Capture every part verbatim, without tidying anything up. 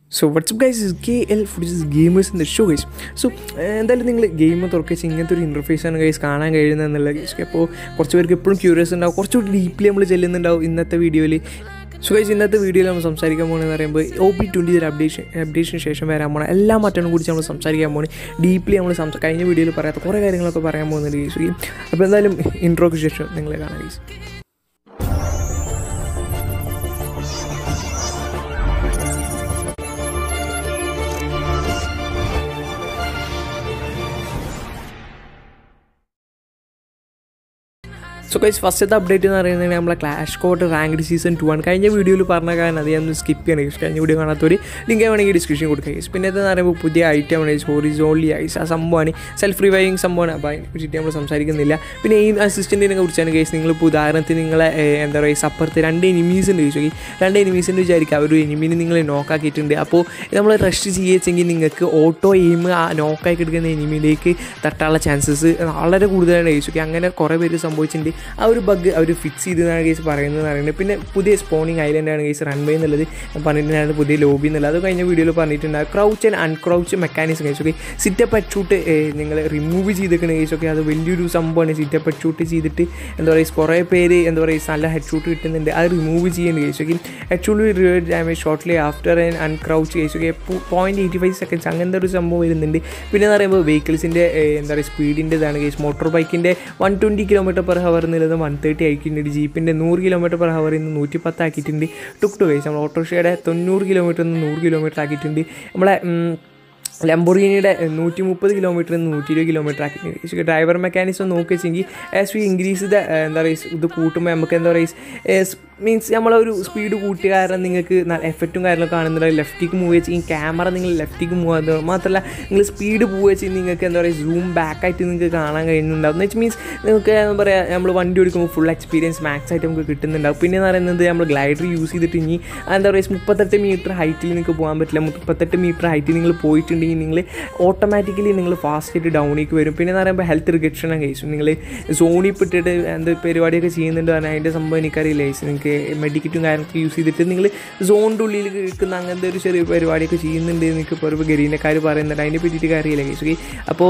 So what's up guys, is K L Footage Gamers in the show guys. So എന്തായാലും നിങ്ങൾ game തുറക്കിച്ച് ഇങ്ങനത്തെ ഒരു ഇൻ്റർഫേസാണ് guys കാണാൻ കഴിയുന്നതെന്നുള്ള guys. അപ്പോൾ കുറച്ച് പേർക്ക് എപ്പോഴും ക്യൂരിയസ് ഉണ്ടാവും, കുറച്ചുകൂടി ഡീപ്ലി നമ്മൾ ചെല്ലുന്നുണ്ടാവും ഇന്നത്തെ വീഡിയോയിൽ. സോ ഗൈസ്, ഇന്നത്തെ വീഡിയോയിൽ നമ്മൾ സംസാരിക്കാൻ പോകുന്നതെന്ന് പറയുമ്പോൾ ഒ പി ട്വൻറ്റി ഒരു അപ്ഡേഷൻ അപ്ഡേഷന് ശേഷം വരാൻ പോകണം എല്ലാ മാറ്റങ്ങളും കുറിച്ച് നമ്മൾ സംസാരിക്കാൻ പോകുന്നത്. ഡീപ്ലി നമ്മൾ സംസാ കഴിഞ്ഞ വീഡിയോയിൽ പറയാത്ത കുറേ കാര്യങ്ങളൊക്കെ പറയാൻ പോകുന്നുണ്ട് ഗൈസ്. അപ്പോൾ എന്തായാലും ഇൻട്രോയ്ക്ക് ശേഷം നിങ്ങളെ കാണാം ഗൈസ്. സോ ഗൈസ്, ഫസ്റ്റത്തെ അപ്ഡേറ്റ് എന്ന് പറയുന്നത് നമ്മളെ clash squad ranked season two ആണ്. കഴിഞ്ഞ വീഡിയോയിൽ പറഞ്ഞ കാരണം അത് ഞാൻ സ്കിപ്പ് ചെയ്യണം ഗൈസ്. കഴിഞ്ഞ വീഡിയോ കാണാത്തൊരു ലിങ്ക് വേണമെങ്കിൽ ഡിസ്ക്രിപ്ഷൻ കൊടുക്കുക ഗൈസ്. പിന്നെ എന്ന് പറയുമ്പോൾ പുതിയ ഐറ്റം ആണ് ഗൈസ്, ഹോറിസോൺലി ഐസ്. ആ സംഭവമാണ് സെൽഫ് റിവൈവിങ് സംഭവമാണ്. അപ്പോൾ അതിനെ കുറിച്ചിട്ട് നമ്മൾ സംസാരിക്കുന്നില്ല. പിന്നെ ഈ അസിസ്റ്റൻറ്റിനെ കുറിച്ചാണ് ഗൈസ്. നിങ്ങളിപ്പോൾ ഉദാഹരണത്തിന് നിങ്ങളെ എന്താ പറയുക സപ്പുറത്ത് രണ്ട് എനിമീസ് ഉണ്ട് ഗൈസ്. രണ്ട് എനിമീസിൻ്റെ വിചാരിക്കുക, ഒരു എനിമീനെ നിങ്ങൾ നോക്കാക്കിയിട്ടുണ്ട്. അപ്പോൾ നമ്മൾ റഷ് ചെയ്യുകയെങ്കിൽ നിങ്ങൾക്ക് ഓട്ടോ എയിം ആ നോക്കായി കിടക്കുന്ന എനിമിയിലേക്ക് തട്ടാനുള്ള ചാൻസസ് വളരെ കൂടുതലാണ് ഗൈസ്. അങ്ങനെ കുറേ പേര് സംഭവിച്ചിട്ടുണ്ട്. ആ ഒരു ബഗ് അവർ ഫിക്സ് ചെയ്തതാണ് കേസ് പറയുന്നത് പറയുന്നത്. പിന്നെ പുതിയ സ്പോണിങ് ഐലൻഡാണ് കേസ് റൺവേ എന്നുള്ളത് പറഞ്ഞിട്ടുണ്ടായിരുന്നു, പുതിയ ലോബി എന്നുള്ളത്. അത് കഴിഞ്ഞ വീഡിയോയിൽ പറഞ്ഞിട്ടുണ്ട്. Crouch and uncrouch mechanism guys. Okay, sit up at shoot നിങ്ങൾ റിമൂവ് ചെയ്തിരിക്കുന്ന കേസ്. ഒക്കെ അത് വലിയൊരു സംഭവമാണ്. സിറ്റപ്പ് അറ്റ് ഷൂട്ട് ചെയ്തിട്ട് എന്താ പറയുക കുറേ പേര് എന്താ പറയുക നല്ല ഹെഡ് ഷൂട്ട് കിട്ടുന്നുണ്ട്. അത് റിമൂവ് ചെയ്യേണ്ട guys. Okay, head shoot reward damage shortly after and uncrouch guys. Okay, point eighty five seconds അങ്ങനത്തെ ഒരു സംഭവം വരുന്നുണ്ട്. പിന്നെ എന്ന് പറയുമ്പോൾ വെഹിക്കിൾസിൻ്റെ എന്താ പറയുക സ്പീഡിൻ്റെതാണ് കേസ്. മോട്ടോർ ബൈക്കിൻ്റെ one twenty kilometre per hour എന്നുള്ളത് വൺ തേർട്ടി ആക്കിയിട്ടുണ്ട്. ജീപ്പിൻ്റെ നൂറ് കിലോമീറ്റർ പെർ ഹവറിൽ നിന്ന് നൂറ്റി പത്ത് ആക്കിയിട്ടുണ്ട്. ടുക് ടു കേസ് നമ്മൾ ഓട്ടോറിക്ഷയുടെ തൊണ്ണൂറ് കിലോമീറ്ററിൽ നിന്ന് നൂറ് കിലോമീറ്റർ ആക്കിയിട്ടുണ്ട്. നമ്മളെ ലംബോർഗിനിയുടെ നൂറ്റി മുപ്പത് കിലോമീറ്ററിൽ നിന്ന് നൂറ്റി ഇരുപത് കിലോമീറ്റർ ആക്കിയിട്ടുണ്ട്. ഡ്രൈവർ മെക്കാനിസം നോക്കി വെച്ചെങ്കിൽ ആസ് വി ഇൻക്രീസ് ദ എന്താ പറയുക ഇത് കൂട്ടുമ്പോൾ നമുക്ക് എന്താ പറയുക മീൻസ് നമ്മളൊരു സ്പീഡ് കൂട്ടിയ കാരണം നിങ്ങൾക്ക് എഫക്റ്റും കാര്യങ്ങളൊക്കെ കാണുന്നുണ്ട്. ലെഫ്റ്റിക്ക് മൂവ് വെച്ചെങ്കിൽ ക്യാമറ നിങ്ങൾ ലെഫ്റ്റിക്ക് മൂവ് ആകുന്നത് മാത്രമല്ല നിങ്ങൾ സ്പീഡ് മൂവ് വെച്ച് നിങ്ങൾക്ക് എന്താ പറയുക സൂം ബാക്കായിട്ട് നിങ്ങൾക്ക് കാണാൻ കഴിയുന്നുണ്ടാവും. എന്ന് വെച്ച് മീൻസ് നിങ്ങൾക്ക് എന്താ പറയുക നമ്മൾ വണ്ടി ഓടിക്കുമ്പോൾ ഫുൾ എക്സ്പീരിയൻസ് മാക്സ് ആയിട്ട് നമുക്ക് കിട്ടുന്നുണ്ടാവും. പിന്നെ എന്ന് പറയുന്നത് നമ്മൾ ഗ്ലൈഡർ യൂസ് ചെയ്തിട്ട് ഇനി എന്താ പറയുക മുപ്പത്തെട്ട് മീറ്റർ ഹൈറ്റിൽ നിങ്ങൾക്ക് പോകാൻ പറ്റില്ല. മുപ്പത്തെട്ട് മീറ്റർ ഹൈറ്റിൽ നിങ്ങൾ പോയിട്ടുണ്ടെങ്കിൽ നിങ്ങൾ ഓട്ടോമാറ്റിക്കലി നിങ്ങൾ ഫാസ്റ്റായിട്ട് ഡൗണിലേക്ക് വരും. പിന്നെ എന്ന് പറയുമ്പോൾ ഹെൽത്ത് റിഡക്ഷനാണ് കേസ്. നിങ്ങൾ സോണിൽ പെട്ടിട്ട് എന്ത് പരിപാടിയൊക്കെ ചെയ്യുന്നുണ്ട് പറഞ്ഞാൽ അതിൻ്റെ സംഭവം എനിക്കറിയില്ല കേസ്. നിങ്ങൾക്ക് മെഡിക്കറ്റും കാര്യങ്ങളൊക്കെ യൂസ് ചെയ്തിട്ട് നിങ്ങൾ സോണിൻ്റെ ഉള്ളിൽ കിട്ടുന്ന അങ്ങനത്തെ ഒരു ചെറിയ പരിപാടിയൊക്കെ ചെയ്യുന്നുണ്ട് എന്നൊക്കെ ഇപ്പോൾ ഗരീനക്കാർ പറയുന്നുണ്ട്. അതിനെ പറ്റിയിട്ട് കാര്യമില്ല കേസ്. ഓക്കെ, അപ്പോൾ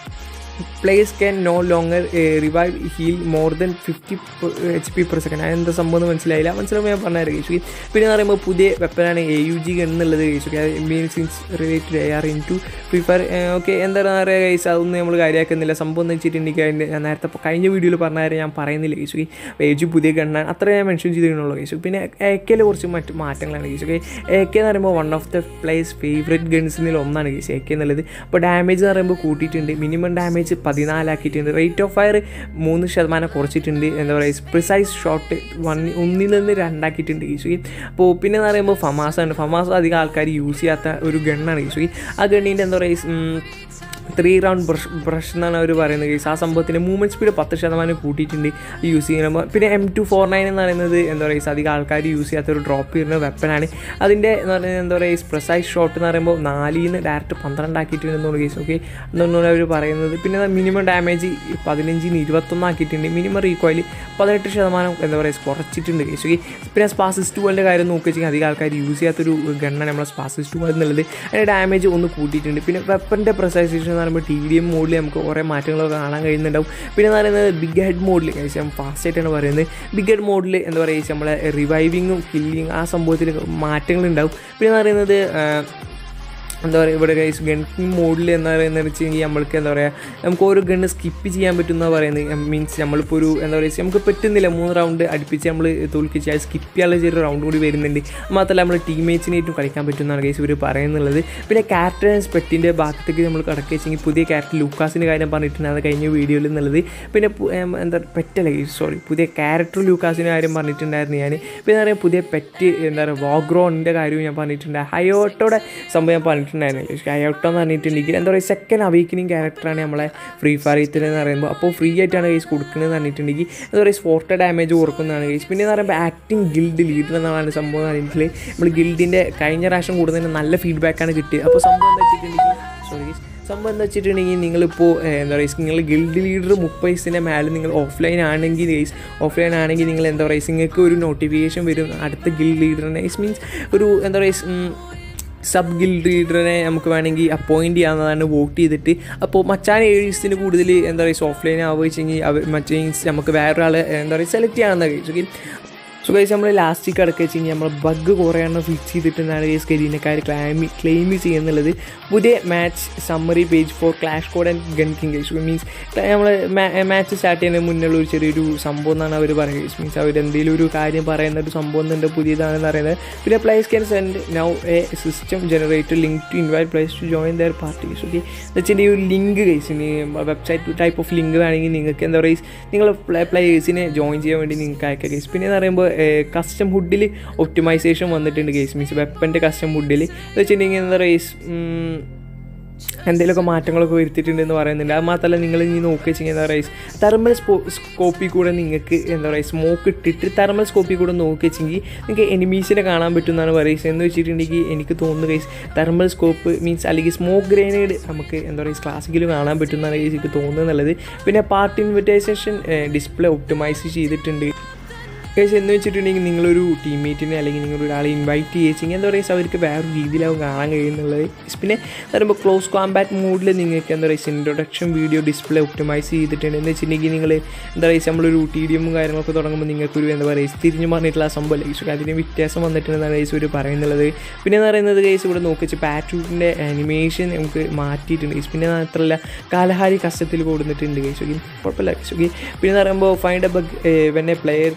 players can no longer revive heal more than fifty H P per second. അതെന്താ സംഭവം എന്ന് മനസ്സിലായില്ല. മനസ്സിലാവുമ്പോൾ ഞാൻ പറഞ്ഞാൽ കേസ്. പിന്നെ എന്ന് പറയുമ്പോൾ പുതിയ വെപ്പനാണ് എ യു ജി ഗൺ എന്നുള്ളത് കേസ്. അത് means ins related A R in to Free Fire. Okay, എന്താ പറയുക കേസ്, അതൊന്നും നമ്മൾ കാര്യമാക്കുന്നില്ല. സംഭവം എന്ന് വെച്ചിട്ടുണ്ടെങ്കിൽ അതിൻ്റെ ഞാൻ നേരത്തെ കഴിഞ്ഞ വീഡിയോയിൽ പറഞ്ഞ കാര്യം ഞാൻ പറയുന്നില്ല കേസ്. എ ജി പുതിയ ഗണ്ണാണ്, അത്ര ഞാൻ മെൻഷൻ ചെയ്തിട്ടുള്ളൂ കേസ്. പിന്നെ എ കെയിൽ കുറച്ച് മറ്റ് മാറ്റങ്ങളാണ് കേസ്. ഓക്കെ, എ കെ എന്ന് പറയുമ്പോൾ one of the players favourite ഗൺസിൽ ഒന്നാണ് കേസ് എ കെ എന്നുള്ളത്. അപ്പോൾ ഡാമേജ് എന്ന് പറയുമ്പോൾ കൂട്ടിയിട്ടുണ്ട്. മിനിമം ഡാമേജ് പതിനാലാക്കിയിട്ടുണ്ട്. റേറ്റ് ഓഫ് ഫയർ മൂന്ന് ശതമാനം കുറച്ചിട്ടുണ്ട്. എന്താ പറയുക പ്രിസൈസ് ഷോട്ട് വൺ ഒന്നിൽ നിന്ന് രണ്ടാക്കിയിട്ടുണ്ട് കേസ്. അപ്പോൾ പിന്നെ എന്ന് പറയുമ്പോൾ ഫമാസാണ്. ഫമാസ് അധികം ആൾക്കാർ യൂസ് ചെയ്യാത്ത ഒരു ഗണ്ണാണ് കേസ്. ആ ഗണ്ണിൻ്റെ എന്താ പറയുക ത്രീ റൗണ്ട് ബ്രഷ് ബ്രഷ് എന്നാണ് അവർ പറയുന്നത് കേസ്. ആ സംഭവത്തിൻ്റെ മൂവ്മെൻറ്റ് സ്പീഡ് പത്ത് ശതമാനം കൂട്ടിയിട്ടുണ്ട് യൂസ് ചെയ്യുമ്പോൾ. പിന്നെ എം ടു ഫോർ നയൻ എന്ന് പറയുന്നത് എന്താ പറയുക അധികം ആൾക്കാർ യൂസ് ചെയ്യാത്ത ഒരു ഡ്രോപ്പ് ചെയ്യുന്ന വെപ്പനാണ്. അതിൻ്റെ എന്ന് പറയുന്നത് എന്താ പറയുക പ്രിസൈസ് ഷോട്ട് എന്ന് പറയുമ്പോൾ നാലിൽ നിന്ന് ഡയറക്റ്റ് പന്ത്രണ്ടാക്കിയിട്ടുണ്ടെന്നുള്ള കേസ്. ഓക്കെ, എന്നാണ് അവർ പറയുന്നത്. പിന്നെ മിനിമം ഡാമേജ് പതിനഞ്ചിൽ നിന്ന് ഇരുപത്തൊന്നാക്കിയിട്ടുണ്ട്. മിനിമം റീകോയിൽ പതിനെട്ട് ശതമാനം എന്താ പറയുക കുറച്ചിട്ടുണ്ട് കേസ്. ഓക്കെ, പിന്നെ സ്പാസിസ് ടൂവിൻ്റെ കാര്യം നോക്കി വെച്ചാൽ അധികം ആൾക്കാർ യൂസ് ചെയ്യാത്തൊരു ഗണ്ണാണ് നമ്മളെ സ്പാസിസ് ടു എന്നുള്ളത്. അതിൻ്റെ ഡാമേജ് ഒന്ന് കൂട്ടിയിട്ടുണ്ട്. പിന്നെ വെപ്പൻ്റെ പ്രിസൈസേഷൻ എന്ന് പറയുമ്പോൾ ടി ഡി എം മോഡിൽ നമുക്ക് കുറേ മാറ്റങ്ങളൊക്കെ കാണാൻ കഴിയുന്നുണ്ടാവും. പിന്നെ എന്ന് പറയുന്നത് ബിഗ് ഹെഡ് മോഡിൽ കഴിച്ചാൽ ഫാസ്റ്റ് ആയിട്ടാണ് പറയുന്നത്. ബിഗ് ഹെഡ് മോഡിൽ എന്താ പറയുക നമ്മളെ റിവൈവിങ്ങും കില്ലിങ് ആ സംഭവത്തിൽ മാറ്റങ്ങളുണ്ടാവും. പിന്നെ എന്ന് പറയുന്നത് എന്താ പറയുക ഇവിടെ ഗൈസ് ഗൺ മോഡിൽ എന്താ പറയുന്നത് വെച്ചെങ്കിൽ നമ്മൾക്ക് എന്താ പറയുക നമുക്ക് ഓരോ ഗണ്ണ് സ്കിപ്പ് ചെയ്യാൻ പറ്റുമെന്ന് പറയുന്നത്. മീൻസ് നമ്മളിപ്പോൾ ഒരു എന്താ പറയുക നമുക്ക് പറ്റുന്നില്ല മൂന്ന് റൗണ്ട് അടുപ്പിച്ച് നമ്മൾ തോൽക്കിച്ച് അത് സ്കിപ്പ് ചെയ്യാനുള്ള ചെറിയ റൗണ്ട് കൂടി വരുന്നുണ്ട്. മാത്രമല്ല നമ്മൾ ടീംമേറ്റ്സിനായിട്ടും കളിക്കാൻ പറ്റുമെന്നാണ് ഗൈസ് ഇവർ പറയുന്നുള്ളത്. പിന്നെ ക്യാരക്ടർ ആൻഡ് പെറ്റിൻ്റെ ഭാഗത്തേക്ക് നമ്മൾ കടക്കി വെച്ചെങ്കിൽ പുതിയ ക്യാരക്ടർ ലൂക്കാസിൻ്റെ കാര്യം പറഞ്ഞിട്ടുണ്ട് അത് കഴിഞ്ഞ വീഡിയോയിൽ എന്നുള്ളത്. പിന്നെ എന്താ പെറ്റല്ല ഗൈസ് സോറി പുതിയ ക്യാരക്ടർ ലൂക്കാസിൻ്റെ കാര്യം പറഞ്ഞിട്ടുണ്ടായിരുന്നു ഞാൻ. പിന്നെ എന്താ പറയുക പുതിയ പെറ്റ് എന്താ പറയുക വാഗ്രോണിൻ്റെ കാര്യവും ഞാൻ പറഞ്ഞിട്ടുണ്ട്. ഹയോട്ടോടെ സംഭവം ഞാൻ പറഞ്ഞിട്ടുണ്ട്. ഹയോട്ടോ എന്ന് പറഞ്ഞിട്ടുണ്ടെങ്കിൽ എന്താ പറയുക സെക്കൻഡ് അവേക്കനിങ് ക്യാരക്ടറാണ് നമ്മളെ ഫ്രീ ഫയർ എന്ന് പറയുമ്പോൾ. അപ്പോൾ ഫ്രീ ആയിട്ടാണ് കേസ് കൊടുക്കുന്നതെന്ന് പറഞ്ഞിട്ടുണ്ടെങ്കിൽ എന്താ പറയുക സ്പോർട്ട് ഡാമേജ് കുറക്കുന്നതാണ് കേസ്. പിന്നെ എന്ന് പറയുമ്പോൾ ആക്ടിങ് ഗിൽഡ് ലീഡർ എന്നാണ് സംഭവം എന്ന് പറഞ്ഞിട്ടുണ്ടെങ്കിൽ നമ്മൾ ഗിൽഡിൻ്റെ കഴിഞ്ഞ പ്രാവശ്യം കൂടുതൽ നല്ല ഫീഡ്ബാക്കാണ് കിട്ടിയത്. അപ്പോൾ സംഭവം എന്താ വെച്ചിട്ടുണ്ടെങ്കിൽ സോറി സംഭവം എന്താ വെച്ചിട്ടുണ്ടെങ്കിൽ നിങ്ങളിപ്പോൾ എന്താ പറയുക നിങ്ങൾ ഗിൽഡ് ലീഡർ മുപ്പത് വയസ്സിൻ്റെ മേലെ നിങ്ങൾ ഓഫ്ലൈൻ ആണെങ്കിൽ ഗൈസ് ഓഫ്ലൈൻ ആണെങ്കിൽ നിങ്ങൾ എന്താ പറയുക നിങ്ങൾക്ക് ഒരു നോട്ടിഫിക്കേഷൻ വരും അടുത്ത ഗിൽഡ് ലീഡറിനെ മീൻസ് ഒരു എന്താ പറയുക സബ് ഗിൽഡ് ലീഡറിനെ നമുക്ക് വേണമെങ്കിൽ അപ്പോയിൻറ്റ് ചെയ്യാവുന്നതാണ് വോട്ട് ചെയ്തിട്ട്. അപ്പോൾ മച്ചാൻ ഏഴ് ദിവസത്തിന് കൂടുതൽ എന്താ പറയുക ഓഫ്ലൈൻ ആവുക വെച്ചെങ്കിൽ അവർ മറ്റേ നമുക്ക് വേറൊരാളെ എന്താ പറയുക സെലക്ട് ചെയ്യാമെന്നാണ് കഴിച്ചു. സോ ഗൈസ് നമ്മൾ ലാസ്റ്റിൽ കിടക്കുക വെച്ച് കഴിഞ്ഞാൽ നമ്മൾ ബഗ് കുറേ എണ്ണം ഫിക്സ് ചെയ്തിട്ടുണ്ടാണ് ഗൈസ് കരീനക്കാർ ക്ലെയിം ക്ലെയിം ചെയ്യുന്നുള്ളത്. പുതിയ match summary page for clash squad and gun king guys. Means നമ്മൾ മാച്ച് സ്റ്റാർട്ട് ചെയ്യുന്നതിന് മുന്നുള്ള ഒരു ചെറിയൊരു സംഭവം എന്നാണ് അവർ പറയുന്നത് ഗൈസ്. മീൻസ് അവരെന്തെങ്കിലും ഒരു കാര്യം പറയുന്ന ഒരു സംഭവം എന്നുണ്ട് പുതിയതാണെന്ന് പറയുന്നത്. പിന്നെ players can send now a system generator link to invite players to join their party guys. Okay എന്ന് വെച്ചാൽ ഈ ഒരു link guys website type of link വേണമെങ്കിൽ നിങ്ങൾക്ക് എന്താ പറയുക നിങ്ങൾ പ്ലേയേഴ്സിനെ ജോയിൻ ചെയ്യാൻ വേണ്ടി നിങ്ങൾക്ക് അയക്കാം ഗൈസ്. പിന്നെ എന്ന് പറയുമ്പോൾ കസ്റ്റം ഹുഡിൽ ഒപ്റ്റിമൈസേഷൻ വന്നിട്ടുണ്ട് ഗൈസ്. മീൻസ് വെപ്പൻ്റെ കസ്റ്റം ഹുഡിൽ എന്ന് വെച്ചിട്ടുണ്ടെങ്കിൽ എന്താ പറയുക എന്തെങ്കിലുമൊക്കെ മാറ്റങ്ങളൊക്കെ വരുത്തിയിട്ടുണ്ടെന്ന് പറയുന്നുണ്ട്. അത് മാത്രമല്ല നിങ്ങൾ ഇനി നോക്കി വെച്ചെങ്കിൽ എന്താ പറയുക തെർമൽ സ്പോ സ്കോപ്പിൽ കൂടെ നിങ്ങൾക്ക് എന്താ പറയുക സ്മോക്ക് ഇട്ടിട്ട് തെർമൽ സ്കോപ്പിൽ കൂടെ നോക്കി വെച്ചെങ്കിൽ നിങ്ങൾക്ക് എനിമീസിനെ കാണാൻ പറ്റും എന്നാണ് പറയുക. എന്ന് വെച്ചിട്ടുണ്ടെങ്കിൽ എനിക്ക് തോന്നുന്നു ഗൈസ് തെർമൽ സ്കോപ്പ് മീൻസ് അല്ലെങ്കിൽ സ്മോക്ക് ഗ്രനേഡ് നമുക്ക് എന്താ പറയുക ക്ലാസിക്കൽ കാണാൻ പറ്റും എന്നാണ് ഗൈസ് എനിക്ക് തോന്നുന്നുള്ളത്. പിന്നെ പാർട്ടി ഇൻവിറ്റേഷൻ ഡിസ്പ്ലേ ഒപ്റ്റിമൈസ് ചെയ്തിട്ടുണ്ട് ഗൈസ്. എന്ന് വെച്ചിട്ടുണ്ടെങ്കിൽ നിങ്ങളൊരു ടീംമേറ്റിനെ അല്ലെങ്കിൽ നിങ്ങളൊരു ഒരാളെ ഇൻവൈറ്റ് ചെയ്യുകയെങ്കിൽ എന്താ പറയുക അവർക്ക് വേറൊരു രീതിയിലാവും കാണാൻ കഴിയുന്നുള്ളത്. പിന്നെ പറയുമ്പോൾ ക്ലോസ് കോമ്പാറ്റ് മോഡിൽ നിങ്ങൾക്ക് എന്താ പറയുക ഇൻട്രൊഡക്ഷൻ വീഡിയോ ഡിസ്പ്ലേ ഒപ്റ്റിമൈസ് ചെയ്തിട്ടുണ്ട്. എന്ന് വെച്ചിട്ടുണ്ടെങ്കിൽ നിങ്ങൾ എന്താ പറയുക നമ്മളൊരു ടി ഡി എമ്മും കാര്യങ്ങളൊക്കെ തുടങ്ങുമ്പോൾ നിങ്ങൾക്കൊരു എന്താ പറയുക തിരിഞ്ഞു പറഞ്ഞിട്ടുള്ള ആ സംഭവം ഗൈസ് അതിന് വ്യത്യാസം വന്നിട്ടുണ്ടെന്നാണ് ഗൈസ് ഒരു പറയുന്നുള്ളത്. പിന്നെ എന്ന് പറയുന്നത് ഗൈസ് ഇവിടെ നോക്കി വെച്ചാൽ പാറ്റൂട്ടിൻ്റെ ആനിമേഷൻ നമുക്ക് മാറ്റിയിട്ടുണ്ട് ഗൈസ്. പിന്നെ മാത്രമല്ല കാലഹാരി കസ്റ്റത്തിൽ കൊടുത്തിട്ടുണ്ട് ഗൈസ്. ഓക്കെ കുഴപ്പമില്ല ഗൈസ്. ഓക്കെ പിന്നെ എന്ന് പറയുമ്പോൾ find a bug when a player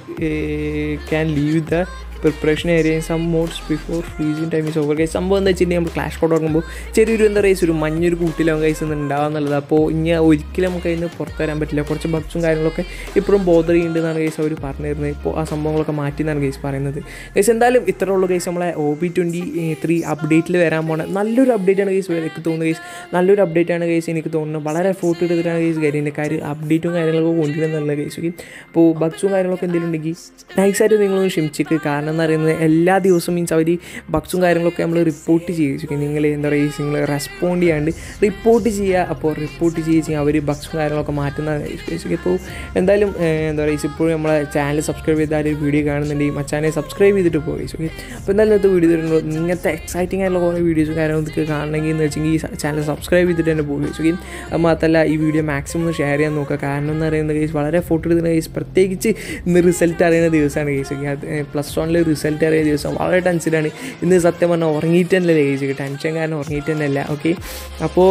can leave the preparation area some modes before freezing time is over guys. സംഭവം എന്താ വെച്ചിട്ടുണ്ടെങ്കിൽ നമ്മൾ ക്ലാഷ് കോഡ് തുടങ്ങുമ്പോൾ ചെറിയൊരു എന്താ പറയുക ഒരു മഞ്ഞൊരു കൂട്ടിലാവും ഗൈസ് എന്ന് ഉണ്ടാവുക എന്നുള്ളത്. അപ്പോൾ ഇനി ഒരിക്കലും നമുക്ക് അതിന് പുറത്ത് വരാൻ പറ്റില്ല. കുറച്ച് ബഗ്സും കാര്യങ്ങളൊക്കെ ഇപ്പോഴും ബോധർ ചെയ്യുന്നുണ്ടെന്നാണ് ഗൈസ് അവർ പറഞ്ഞു തരുന്നത്. ഇപ്പോൾ ആ സംഭവങ്ങളൊക്കെ മാറ്റി എന്നാണ് ഗൈസ് പറയുന്നത്. ഗൈസ് എന്തായാലും ഇത്ര ഉള്ളൂ ഗൈസ് നമ്മളെ ഒ ബി ട്വൻറ്റി ത്രീ അപ്ഡേറ്റിൽ വരാൻ പോണ നല്ലൊരു അപ്ഡേറ്റ് ആണ് ഗൈസ് എനിക്ക് തോന്നുന്നത് ഗൈസ്. നല്ലൊരു അപ്ഡേറ്റ് ആണ് ഗൈസ് എനിക്ക് തോന്നുന്നത്. വളരെ ഫോട്ടോ എടുത്തിട്ടാണ് ഗൈസ് കാര്യക്കാർ അപ്ഡേറ്റും കാര്യങ്ങളൊക്കെ കൊണ്ടുവരുന്നുള്ള ഗൈസ്. ഓക്കെ അപ്പോൾ ബഗ്സും കാര്യങ്ങളൊക്കെ എന്തെങ്കിലും ഉണ്ടെങ്കിൽ നൈസായിട്ട് നിങ്ങളൊന്ന് ക്ഷമിച്ചിട്ട്. കാരണം എന്ന് പറയുന്നത് എല്ലാ ദിവസവും മീൻസ് അവർ ബഗ്സും കാര്യങ്ങളൊക്കെ നമ്മൾ റിപ്പോർട്ട് ചെയ്യിച്ചു. നിങ്ങൾ എന്താ പറയുക നിങ്ങൾ റെസ്പോണ്ട് ചെയ്യാണ്ട് റിപ്പോർട്ട് ചെയ്യുക. അപ്പോൾ റിപ്പോർട്ട് ചെയ്യുക അവർ ബഗ്സും കാര്യങ്ങളൊക്കെ മാറ്റുന്നതാണ്. ഇപ്പോൾ എന്തായാലും എന്താ പറയുക ഇപ്പോഴും നമ്മളെ ചാനൽ സബ്സ്ക്രൈബ് ചെയ്താൽ ഒരു വീഡിയോ കാണുന്നുണ്ടെങ്കിൽ മച്ചാനെ സബ്സ്ക്രൈബ് ചെയ്തിട്ട് പോകും. ഓക്കെ അപ്പോൾ എന്തായാലും ഇന്നത്തെ വീഡിയോ തരുമ്പോൾ ഇങ്ങനത്തെ എക്സൈറ്റിംഗ് ആയിട്ടുള്ള കുറേ വീഡിയോസും കാര്യങ്ങളൊക്കെ കാണണമെങ്കിൽ എന്ന് വെച്ചെങ്കിൽ ഈ ചാനൽ സബ്സ്ക്രൈബ് ചെയ്തിട്ട് തന്നെ പോകും. ഓക്കെ അത് മാത്രമല്ല ഈ വീഡിയോ മാക്സിമം ഷെയർ ചെയ്യാൻ നോക്കുക. കാരണം എന്ന് പറയുന്നത് കേസ് വളരെ ഫോട്ടോ എടുക്കുന്ന കേസ് പ്രത്യേകിച്ച് ഇന്ന് റിസൾട്ട് അറിയുന്ന ദിവസമാണ് കേസ്. ഓക്കെ അത് പ്ലസ് വണ്ണിൽ റിസൾട്ട് അറിയ ദിവസം വളരെ ടെൻഷനാണ്. ഇന്ന് സത്യം പറഞ്ഞാൽ ഉറങ്ങിയിട്ട് തന്നെ കേസ് ടെൻഷൻ കാരണം ഉറങ്ങിയിട്ട് തന്നെ അല്ല. ഓക്കെ അപ്പോൾ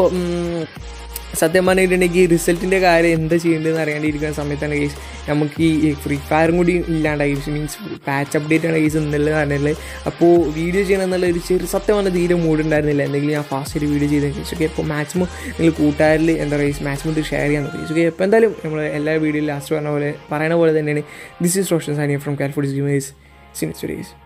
സത്യം പറഞ്ഞിട്ടുണ്ടെങ്കിൽ റിസൾട്ടിൻ്റെ കാര്യം എന്താ ചെയ്യേണ്ടതെന്ന് അറിയാണ്ടിരിക്കുന്ന സമയത്താണ് കേസ് നമുക്ക് ഈ ഫ്രീ ഫയറും കൂടി ഇല്ലാണ്ടായി മീൻസ് പാച്ച് അപ്ഡേറ്റ് ആണ് കേസ് എന്നുള്ളത് പറഞ്ഞിട്ടുള്ളത്. അപ്പോൾ വീഡിയോ ചെയ്യണം എന്നുള്ള ഒരു ചെറിയ സത്യം പറഞ്ഞാൽ തീരെ മൂടുണ്ടായിരുന്നില്ല. എന്തെങ്കിലും ഞാൻ ഫാസ്റ്റ് ഒരു വീഡിയോ ചെയ്ത കേസ്. ഓക്കെ അപ്പോൾ മാക്സിമം നിങ്ങൾ കൂട്ടുകാരിൽ എന്താ പറയുക മാക്സിമം ഇത് ഷെയർ ചെയ്യാൻ നോക്കി. ഓക്കെ അപ്പോൾ എന്തായാലും നമ്മൾ എല്ലാ വീഡിയോയിലും ലാസ്റ്റ് പറഞ്ഞ പോലെ പറയുന്ന പോലെ തന്നെയാണ് this is Roshan Sania from Calford gamers. See next videos.